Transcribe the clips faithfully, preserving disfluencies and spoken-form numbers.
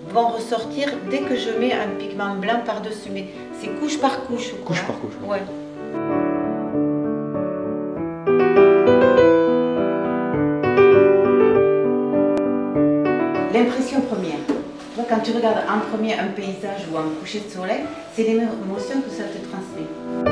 vont ressortir dès que je mets un pigment blanc par-dessus, mais c'est couche par couche. Quoi, couche hein. par couche. Ouais. L'impression première. Tu vois, quand tu regardes en premier un paysage ou un coucher de soleil, c'est l'émotion que ça te transmet.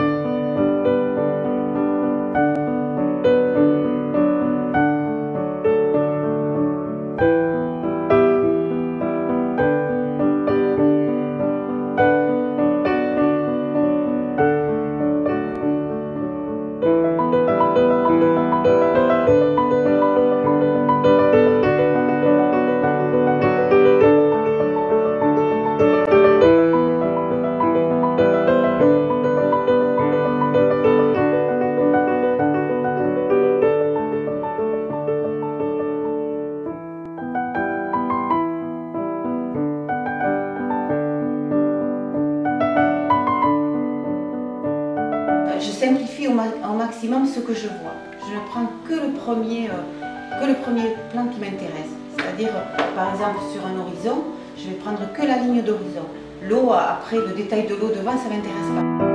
Je simplifie au, ma au maximum ce que je vois. Je ne prends que le premier, euh, que le premier plan qui m'intéresse. C'est-à-dire, euh, par exemple, sur un horizon, je vais prendre que la ligne d'horizon. L'eau, après, le détail de l'eau devant, ça ne m'intéresse pas.